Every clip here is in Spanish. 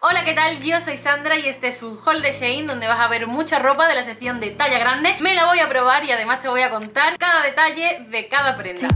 Hola, ¿qué tal? Yo soy Sandra y este es un haul de Shein donde vas a ver mucha ropa de la sección de talla grande. Me la voy a probar y además te voy a contar cada detalle de cada prenda.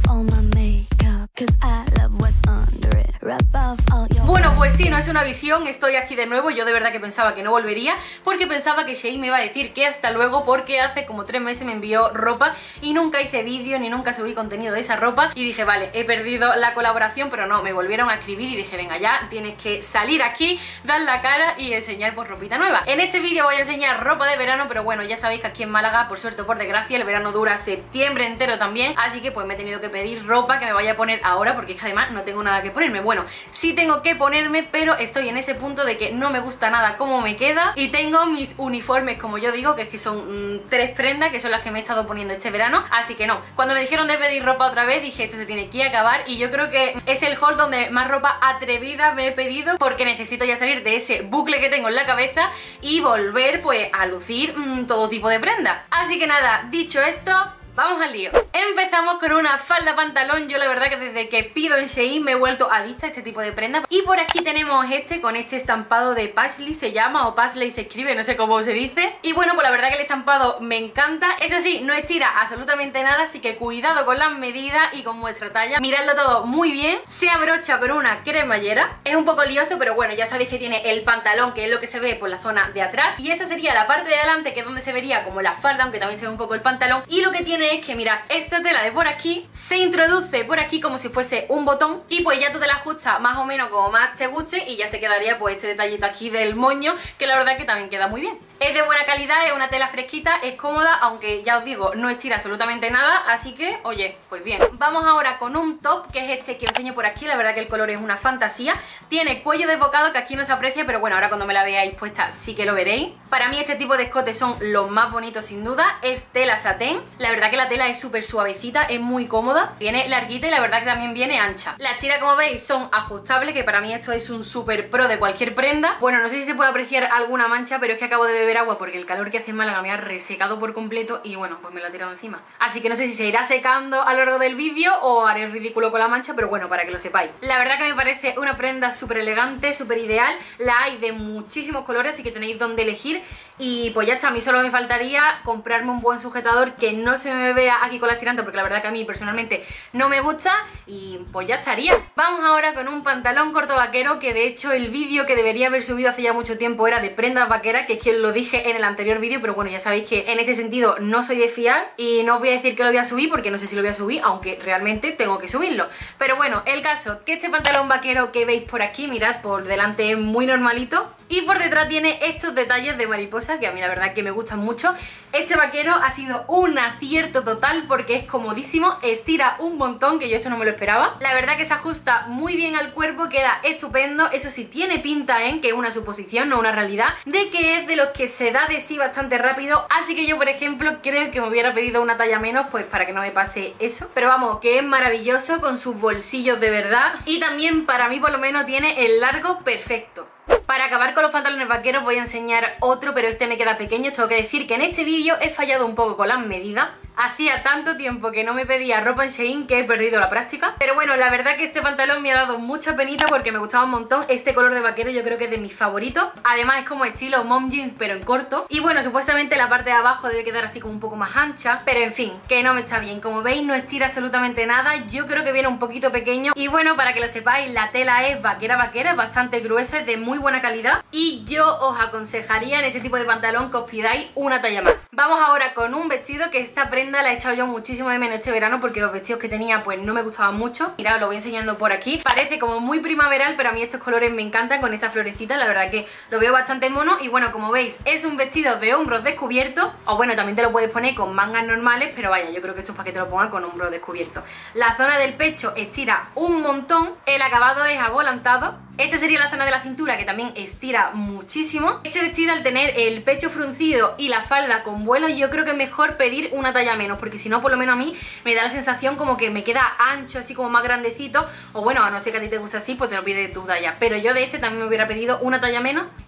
Bueno, pues sí, no es una visión, estoy aquí de nuevo. Yo de verdad que pensaba que no volvería porque pensaba que Shein me iba a decir que hasta luego, porque hace como 3 meses me envió ropa y nunca hice vídeo ni nunca subí contenido de esa ropa y dije, vale, he perdido la colaboración, pero no, me volvieron a escribir y dije, venga ya, tienes que salir aquí, dar la cara y enseñar pues ropita nueva. En este vídeo voy a enseñar ropa de verano, pero bueno, ya sabéis que aquí en Málaga, por suerte o por desgracia, el verano dura septiembre entero también, así que pues me he tenido que pedir ropa que me vaya a poner ahora porque es que además no tengo nada que ponerme. Bueno, sí tengo que ponerme, pero estoy en ese punto de que no me gusta nada cómo me queda y tengo mis uniformes, como yo digo, que es que son 3 prendas, que son las que me he estado poniendo este verano, así que no. Cuando me dijeron de pedir ropa otra vez, dije, esto se tiene que acabar y yo creo que es el haul donde más ropa atrevida me he pedido porque necesito ya salir de ese bucle que tengo en la cabeza y volver pues a lucir todo tipo de prendas. Así que nada, dicho esto, vamos al lío. Empezamos con una falda pantalón. Yo la verdad que desde que pido en Shein me he vuelto adicta a este tipo de prendas. Y por aquí tenemos con este estampado de Paisley se llama, o Paisley se escribe, no sé cómo se dice. Y bueno, pues la verdad que el estampado me encanta. Eso sí, no estira absolutamente nada, así que cuidado con las medidas y con vuestra talla. Miradlo todo muy bien. Se abrocha con una cremallera. Es un poco lioso, pero bueno, ya sabéis que tiene el pantalón, que es lo que se ve por la zona de atrás. Y esta sería la parte de adelante, que es donde se vería como la falda, aunque también se ve un poco el pantalón. Y lo que tiene es que, mirad, esta tela de por aquí se introduce por aquí como si fuese un botón y pues ya tú te la ajustas más o menos como más te guste y ya se quedaría pues este detallito aquí del moño, que la verdad que también queda muy bien. Es de buena calidad, es una tela fresquita, es cómoda, aunque ya os digo, no estira absolutamente nada, así que, oye, pues bien. Vamos ahora con un top, que es este que os enseño por aquí, la verdad que el color es una fantasía. Tiene cuello desbocado, que aquí no se aprecia, pero bueno, ahora cuando me la veáis puesta sí que lo veréis. Para mí este tipo de escotes son los más bonitos sin duda, es tela satén. La verdad que la tela es súper suavecita, es muy cómoda, viene larguita y la verdad que también viene ancha. Las tiras, como veis, son ajustables, que para mí esto es un súper pro de cualquier prenda. Bueno, no sé si se puede apreciar alguna mancha, pero es que acabo de beber agua porque el calor que hace en Málaga me ha resecado por completo y bueno, pues me la he tirado encima. Así que no sé si se irá secando a lo largo del vídeo o haré el ridículo con la mancha, pero bueno, para que lo sepáis. La verdad que me parece una prenda súper elegante, súper ideal. La hay de muchísimos colores, así que tenéis donde elegir. Y pues ya está, a mí solo me faltaría comprarme un buen sujetador que no se me vea aquí con las tirantes, porque la verdad que a mí personalmente no me gusta y pues ya estaría. Vamos ahora con un pantalón corto vaquero, que de hecho el vídeo que debería haber subido hace ya mucho tiempo era de prendas vaqueras, que es que os lo dije en el anterior vídeo, pero bueno, ya sabéis que en este sentido no soy de fiar y no os voy a decir que lo voy a subir porque no sé si lo voy a subir, aunque realmente tengo que subirlo. Pero bueno, el caso, que este pantalón vaquero que veis por aquí, mirad, por delante es muy normalito y por detrás tiene estos detalles de mariposa que a mí la verdad que me gustan mucho. Este vaquero ha sido un acierto total porque es comodísimo, estira un montón, que yo esto no me lo esperaba. La verdad que se ajusta muy bien al cuerpo, queda estupendo. Eso sí, tiene pinta, que es una suposición, no una realidad, de que es de los que se da de sí bastante rápido, así que yo por ejemplo creo que me hubiera pedido una talla menos pues para que no me pase eso. Pero vamos, que es maravilloso con sus bolsillos de verdad y también para mí por lo menos tiene el largo perfecto. Para acabar con los pantalones vaqueros voy a enseñar otro, pero este me queda pequeño. Tengo que decir que en este vídeo he fallado un poco con las medidas. Hacía tanto tiempo que no me pedía ropa en Shein que he perdido la práctica. Pero bueno, la verdad que este pantalón me ha dado mucha penita porque me gustaba un montón. Este color de vaquero yo creo que es de mis favoritos. Además es como estilo mom jeans pero en corto. Y bueno, supuestamente la parte de abajo debe quedar así como un poco más ancha, pero en fin, que no me está bien. Como veis no estira absolutamente nada. Yo creo que viene un poquito pequeño. Y bueno, para que lo sepáis, la tela es vaquera, es bastante gruesa, es de muy buena calidad. Y yo os aconsejaría en este tipo de pantalón que os pidáis una talla más. Vamos ahora con un vestido, que esta prenda la he echado yo muchísimo de menos este verano porque los vestidos que tenía pues no me gustaban mucho. Mirad, os lo voy enseñando por aquí. Parece como muy primaveral, pero a mí estos colores me encantan con esta florecita. La verdad que lo veo bastante mono. Y bueno, como veis, es un vestido de hombros descubiertos. O bueno, también te lo puedes poner con mangas normales, pero vaya, yo creo que esto es para que te lo pongan con hombros descubiertos. La zona del pecho estira un montón. El acabado es avolantado. Esta sería la zona de la cintura, que también estira muchísimo. Este vestido, al tener el pecho fruncido y la falda con vuelos, yo creo que es mejor pedir una talla menos, porque si no, por lo menos a mí me da la sensación como que me queda ancho, así como más grandecito. O bueno, a no ser que a ti te guste así, pues te lo pides tu talla. Pero yo de este también me hubiera pedido una talla menos.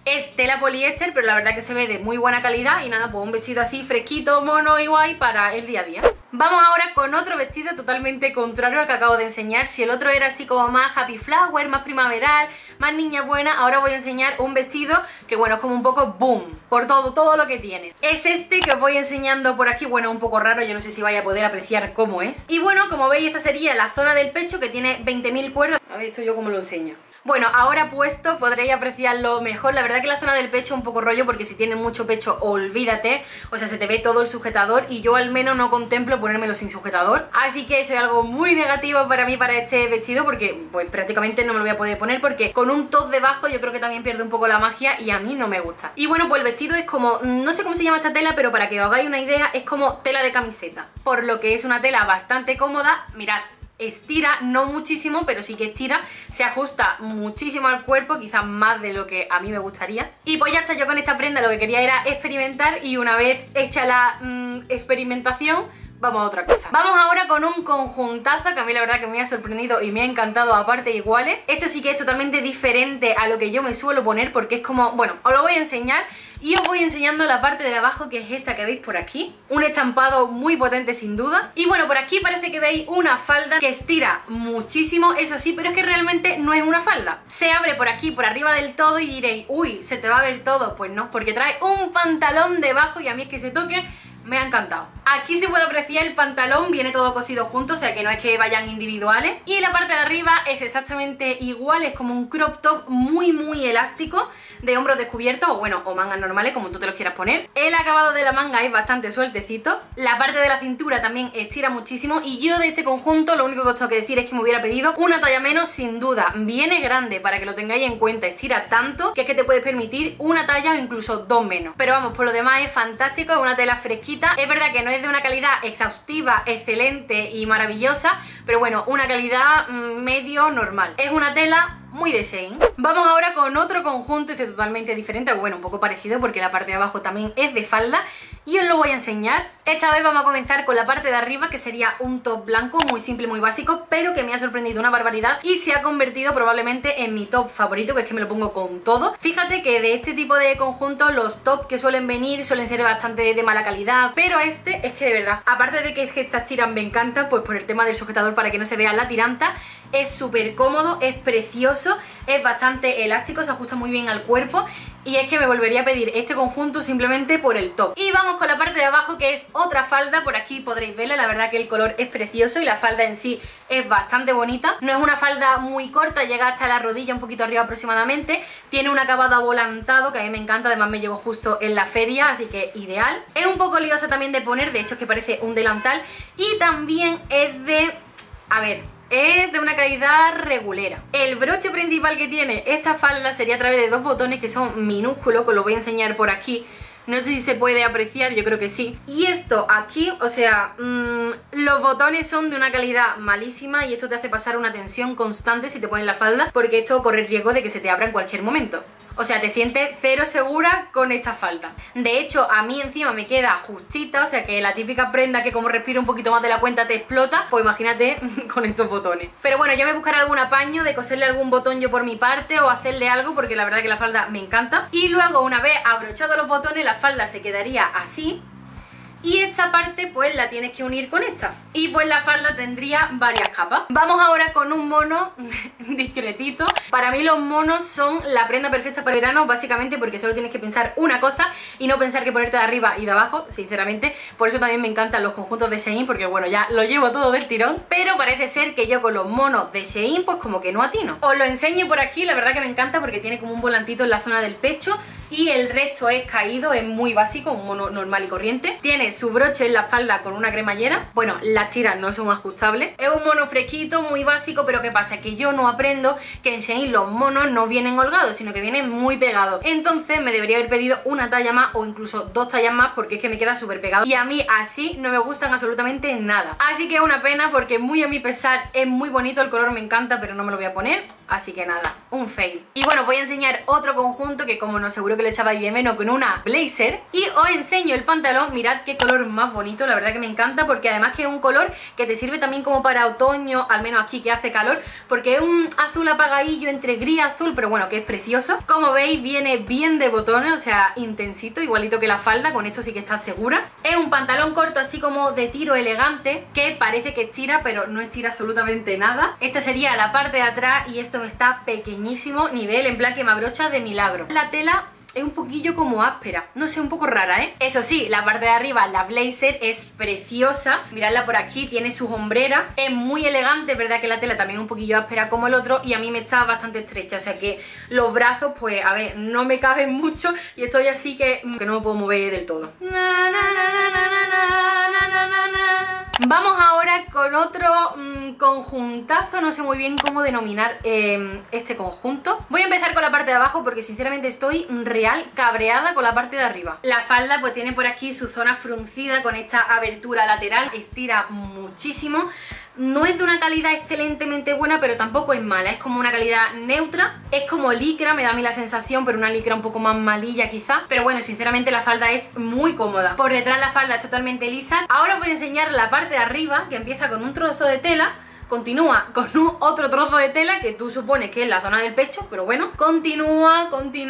Es tela poliéster, pero la verdad que se ve de muy buena calidad. Y nada, pues un vestido así fresquito, mono y guay para el día a día. Vamos ahora con otro vestido totalmente contrario al que acabo de enseñar. Si el otro era así como más happy flower, más primaveral, más niña buena, ahora voy a enseñar un vestido que bueno, es como un poco boom, por todo lo que tiene. Es este que os voy enseñando por aquí, bueno, un poco raro, yo no sé si vaya a poder apreciar cómo es. Y bueno, como veis, esta sería la zona del pecho que tiene 20.000 cuerdas. A ver, esto yo cómo lo enseño. Bueno, ahora puesto podréis apreciarlo mejor. La verdad que la zona del pecho es un poco rollo porque si tienes mucho pecho, olvídate. O sea, se te ve todo el sujetador y yo al menos no contemplo ponérmelo sin sujetador. Así que eso es algo muy negativo para mí para este vestido porque pues prácticamente no me lo voy a poder poner porque con un top debajo yo creo que también pierde un poco la magia y a mí no me gusta. Y bueno, pues el vestido es como, no sé cómo se llama esta tela, pero para que os hagáis una idea es como tela de camiseta. Por lo que es una tela bastante cómoda. Mirad, estira, no muchísimo, pero sí que estira, se ajusta muchísimo al cuerpo, quizás más de lo que a mí me gustaría. Y pues ya está, yo con esta prenda lo que quería era experimentar y una vez hecha la experimentación, vamos a otra cosa. Vamos ahora con un conjuntazo que a mí la verdad que me ha sorprendido y me ha encantado a partes iguales. Esto sí que es totalmente diferente a lo que yo me suelo poner porque es como, bueno, os lo voy a enseñar y os voy enseñando la parte de abajo que es esta que veis por aquí. Un estampado muy potente sin duda. Y bueno, por aquí parece que veis una falda que estira muchísimo, eso sí, pero es que realmente no es una falda. Se abre por aquí, por arriba del todo y diréis, uy, se te va a ver todo. Pues no, porque trae un pantalón debajo y a mí es que se toque me ha encantado. Aquí se puede apreciar el pantalón, viene todo cosido junto, o sea que no es que vayan individuales. Y la parte de arriba es exactamente igual, es como un crop top muy elástico, de hombros descubiertos, o bueno, o mangas normales, como tú te los quieras poner. El acabado de la manga es bastante sueltecito. La parte de la cintura también estira muchísimo. Y yo de este conjunto lo único que os tengo que decir es que me hubiera pedido una talla menos, sin duda. Viene grande, para que lo tengáis en cuenta, estira tanto que es que te puedes permitir una talla o incluso dos menos. Pero vamos, por lo demás es fantástico, es una tela fresquita. Es verdad que no es de una calidad exhaustiva, excelente y maravillosa, pero bueno, una calidad medio normal. Es una tela muy de Shein. Vamos ahora con otro conjunto, este totalmente diferente, bueno, un poco parecido porque la parte de abajo también es de falda y os lo voy a enseñar. Esta vez vamos a comenzar con la parte de arriba, que sería un top blanco muy simple, muy básico, pero que me ha sorprendido una barbaridad y se ha convertido probablemente en mi top favorito, que es que me lo pongo con todo. Fíjate que de este tipo de conjuntos los tops que suelen venir suelen ser bastante de mala calidad, pero este es que de verdad, aparte de que es que estas tiras me encantan, pues por el tema del sujetador para que no se vea la tiranta, es súper cómodo, es precioso, es bastante elástico, se ajusta muy bien al cuerpo y es que me volvería a pedir este conjunto simplemente por el top. Y vamos con la parte de abajo, que es otra falda, por aquí podréis verla, la verdad que el color es precioso y la falda en sí es bastante bonita. No es una falda muy corta, llega hasta la rodilla, un poquito arriba aproximadamente, tiene un acabado avolantado que a mí me encanta, además me llegó justo en la feria, así que ideal. Es un poco liosa también de poner, de hecho es que parece un delantal y también es de... a ver... es de una calidad regulera. El broche principal que tiene esta falda sería a través de dos botones que son minúsculos, que os lo voy a enseñar por aquí. No sé si se puede apreciar, yo creo que sí. Y esto aquí, o sea, los botones son de una calidad malísima y esto te hace pasar una tensión constante si te pones la falda, porque esto corre el riesgo de que se te abra en cualquier momento. O sea, te sientes cero segura con esta falda. De hecho, a mí encima me queda justita, o sea que la típica prenda que como respira un poquito más de la cuenta te explota, pues imagínate con estos botones. Pero bueno, ya me buscaré algún apaño de coserle algún botón yo por mi parte o hacerle algo, porque la verdad que la falda me encanta. Y luego, una vez abrochados los botones, la falda se quedaría así. Y esta parte pues la tienes que unir con esta. Y pues la falda tendría varias capas. Vamos ahora con un mono discretito. Para mí los monos son la prenda perfecta para el verano, básicamente porque solo tienes que pensar una cosa y no pensar que ponerte de arriba y de abajo, sinceramente. Por eso también me encantan los conjuntos de Shein, porque bueno, ya lo llevo todo del tirón. Pero parece ser que yo con los monos de Shein pues como que no atino. Os lo enseño por aquí, la verdad que me encanta porque tiene como un volantito en la zona del pecho y el resto es caído, es muy básico, un mono normal y corriente. Tiene su broche en la espalda con una cremallera. Bueno, las tiras no son ajustables. Es un mono fresquito, muy básico, pero ¿qué pasa? Que yo no aprendo que en Shein los monos no vienen holgados, sino que vienen muy pegados. Entonces me debería haber pedido una talla más o incluso dos tallas más, porque es que me queda súper pegado y a mí así no me gustan absolutamente nada. Así que es una pena porque muy a mi pesar es muy bonito, el color me encanta, pero no me lo voy a poner. Así que nada, un fail. Y bueno, os voy a enseñar otro conjunto que como no seguro que lo echabais de menos, con una blazer. Y os enseño el pantalón. Mirad qué color más bonito, la verdad que me encanta, porque además que es un color que te sirve también como para otoño, al menos aquí que hace calor, porque es un azul apagadillo entre gris y azul, pero bueno, que es precioso. Como veis, viene bien de botones, o sea, intensito, igualito que la falda, con esto sí que está segura. Es un pantalón corto así como de tiro elegante, que parece que estira, pero no estira absolutamente nada. Esta sería la parte de atrás y esto me está pequeñísimo, nivel en plan que me abrocha de milagro. La tela es un poquillo como áspera, no sé, un poco rara, ¿eh? Eso sí, la parte de arriba, la blazer, es preciosa. Miradla por aquí, tiene sus hombreras. Es muy elegante, es verdad que la tela también es un poquillo áspera como el otro, y a mí me está bastante estrecha, o sea que los brazos, pues, a ver, no me caben mucho y estoy así que no me puedo mover del todo. Vamos ahora con otro conjuntazo, no sé muy bien cómo denominar este conjunto. Voy a empezar con la parte de abajo porque sinceramente estoy real cabreada con la parte de arriba. La falda pues tiene por aquí su zona fruncida con esta abertura lateral, estira muchísimo. No es de una calidad excelentemente buena, pero tampoco es mala, es como una calidad neutra. Es como licra, me da a mí la sensación, pero una licra un poco más malilla quizá. Pero bueno, sinceramente la falda es muy cómoda. Por detrás la falda es totalmente lisa. Ahora os voy a enseñar la parte de arriba, que empieza con un trozo de tela, continúa con otro trozo de tela que tú supones que es la zona del pecho, pero bueno, continúa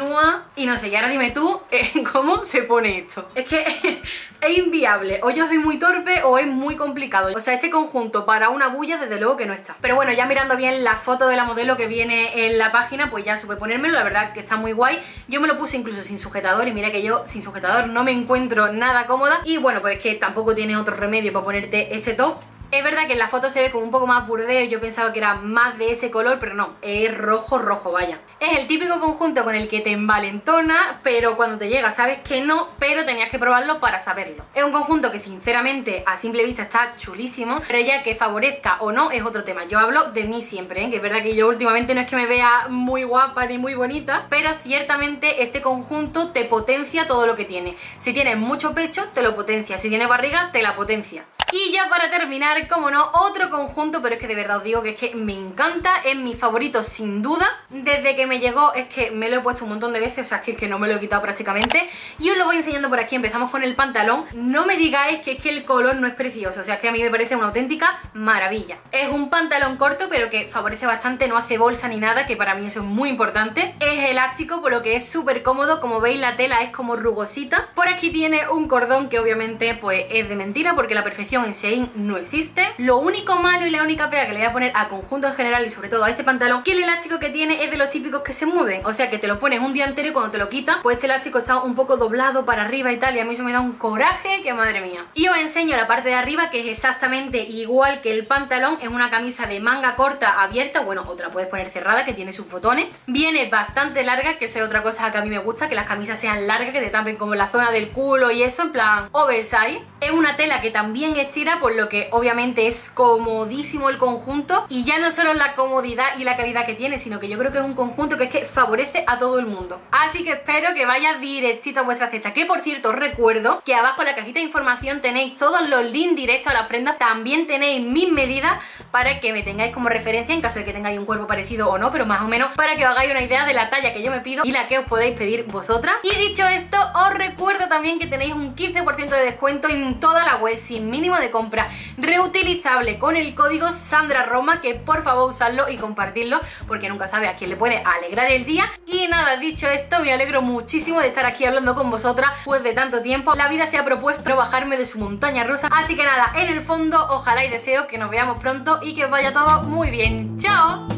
y no sé, y ahora dime tú cómo se pone esto. Es que es inviable, o yo soy muy torpe o es muy complicado. O sea, este conjunto para una bulla desde luego que no está. Pero bueno, ya mirando bien la foto de la modelo que viene en la página, pues ya supe ponérmelo, la verdad que está muy guay. Yo me lo puse incluso sin sujetador y mira que yo sin sujetador no me encuentro nada cómoda. Y bueno, pues es que tampoco tienes otro remedio para ponerte este top. Es verdad que en la foto se ve como un poco más burdeo, yo pensaba que era más de ese color, pero no, es rojo, rojo, vaya. Es el típico conjunto con el que te envalentona, pero cuando te llega sabes que no, pero tenías que probarlo para saberlo. Es un conjunto que sinceramente a simple vista está chulísimo, pero ya que favorezca o no es otro tema. Yo hablo de mí siempre, ¿eh? Que es verdad que yo últimamente no es que me vea muy guapa ni muy bonita, pero ciertamente este conjunto te potencia todo lo que tiene. Si tienes mucho pecho, te lo potencia, si tienes barriga, te la potencia. Y ya para terminar, como no, otro conjunto, pero es que de verdad os digo que es que me encanta, es mi favorito sin duda. Desde que me llegó es que me lo he puesto un montón de veces, o sea, es que no me lo he quitado prácticamente. Y os lo voy enseñando por aquí, empezamos con el pantalón. No me digáis que es que el color no es precioso, o sea, es que a mí me parece una auténtica maravilla. Es un pantalón corto, pero que favorece bastante, no hace bolsa ni nada, que para mí eso es muy importante. Es elástico, por lo que es súper cómodo, como veis la tela es como rugosita. Por aquí tiene un cordón que obviamente pues es de mentira, porque la perfección en Shein no existe. Lo único malo y la única pega que le voy a poner a conjunto en general y sobre todo a este pantalón, que el elástico que tiene es de los típicos que se mueven, o sea que te lo pones un día entero y cuando te lo quitas pues este elástico está un poco doblado para arriba y tal, y a mí eso me da un coraje que madre mía. Y os enseño la parte de arriba, que es exactamente igual que el pantalón. Es una camisa de manga corta abierta, bueno, otra puedes poner cerrada, que tiene sus botones. Viene bastante larga, que eso es otra cosa que a mí me gusta, que las camisas sean largas, que te tapen como la zona del culo y eso, en plan oversize. Es una tela que también estira, por lo que obviamente es comodísimo el conjunto, y ya no solo la comodidad y la calidad que tiene, sino que yo creo que es un conjunto que es que favorece a todo el mundo. Así que espero que vaya directito a vuestra cesta, que por cierto os recuerdo que abajo en la cajita de información tenéis todos los links directos a las prendas, también tenéis mis medidas para que me tengáis como referencia en caso de que tengáis un cuerpo parecido o no, pero más o menos para que os hagáis una idea de la talla que yo me pido y la que os podéis pedir vosotras. Y dicho esto, os recuerdo también que tenéis un 15% de descuento en toda la web sin mínimo de compra, reutilizable, con el código SandraRoma, que por favor usadlo y compartirlo porque nunca sabe a quién le puede alegrar el día. Y nada, dicho esto, me alegro muchísimo de estar aquí hablando con vosotras después de tanto tiempo. La vida se ha propuesto bajarme de su montaña rusa, así que nada, en el fondo ojalá y deseo que nos veamos pronto y que os vaya todo muy bien. ¡Chao!